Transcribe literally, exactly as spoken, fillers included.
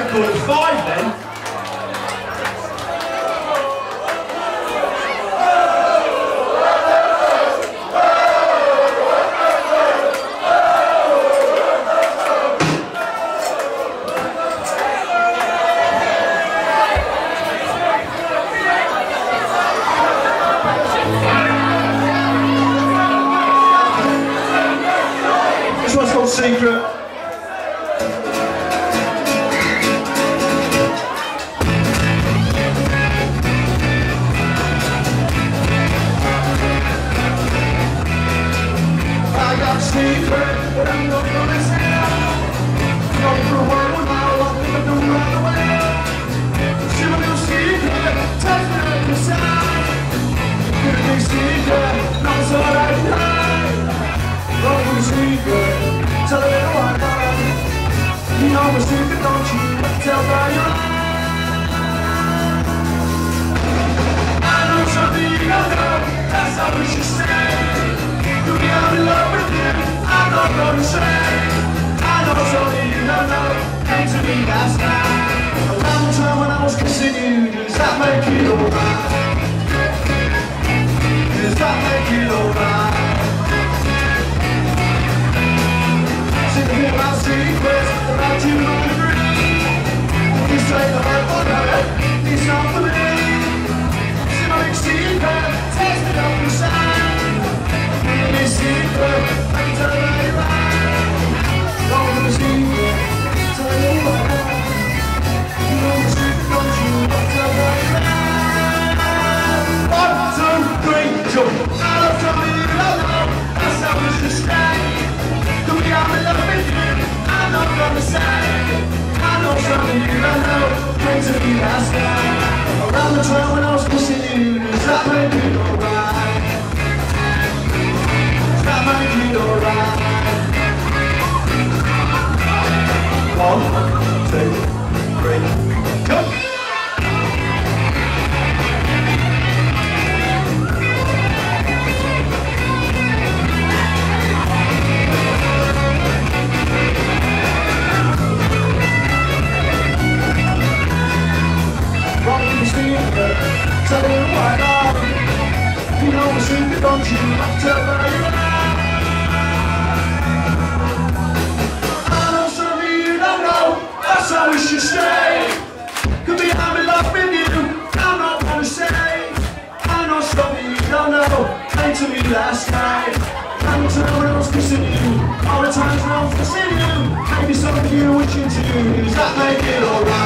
record at five then. This one's called Secret. Secret, but I'm not gonna say out. Go for a while now, I think I'm gonna run away. See my little secret, touch me up inside. Get a big secret, not so that I can hide. Go for the secret, tell a little while now. You know my secret, don't you? Tell by your eyes. I know something you don't know, that's how we should stay. I'm in love with you, I'm not gonna say. I know something you don't know, came to me last night. Around the time when I was kissing you, does that make it alright? Does that make it alright? See the bit about secrets, about you and agree. You say the whole one of it, it's not for me. See my big secret, taste it up inside. This secret, I can tell you right. Go for the secret, tell you right. You know the secret, don't you? Tell you right. One, two, three, jump. I love something you don't know, that's how we should stay. Do we have in love with you? I'm not gonna say. I know something you don't know, came to me last night. Around the time when I was kissing you, does that make it alright? That make it alright. One, two, three, go! Rock the secret, tell you why not. You know the secret, don't you? Tell me right. That's how we should stay. Could be I'm in love with you, I'm not gonna say. I know something you don't know, came to me last night. And the time when I was kissing you, all the times when I was kissing you, maybe something you wishing to do, does that make it alright?